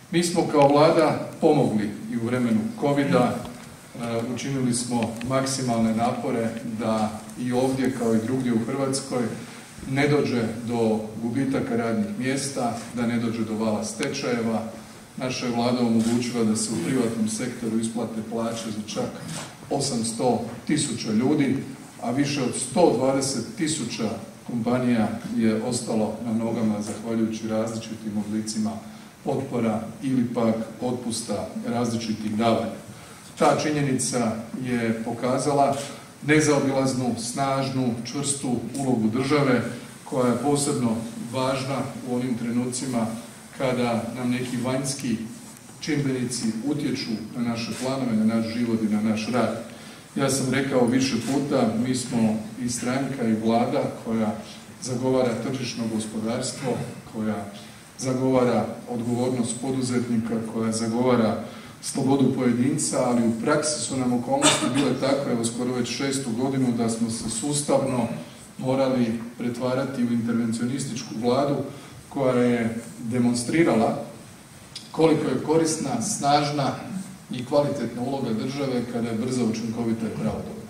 Mi smo kao vlada pomogli i u vremenu covida, učinili smo maksimalne napore da i ovdje kao i drugdje u Hrvatskoj ne dođe do gubitaka radnih mjesta, da ne dođe do vala stečajeva. Naša je vlada omogućila da se u privatnom sektoru isplate plaće za čak 800.000 ljudi, a više od 120.000 kompanija je ostalo na nogama zahvaljujući različitim oblicima potpora ili pak otpusta različitih davanja. Ta činjenica je pokazala nezaobilaznu, snažnu, čvrstu ulogu države koja je posebno važna u onim trenucima kada nam neki vanjski čimbenici utječu na naše planove, na naš život i na naš rad. Ja sam rekao više puta, mi smo i stranka i vlada koja zagovara tržišno gospodarstvo, koja zagovara odgovornost poduzetnika, koja zagovara slobodu pojedinca, ali u praksi su nam okolnosti bile takve, evo skoro već 6. godinu, da smo se sustavno morali pretvarati u intervencionističku vladu koja je demonstrirala koliko je korisna, snažna i kvalitetna uloga države kada je brza, učinkovita i pravodobna.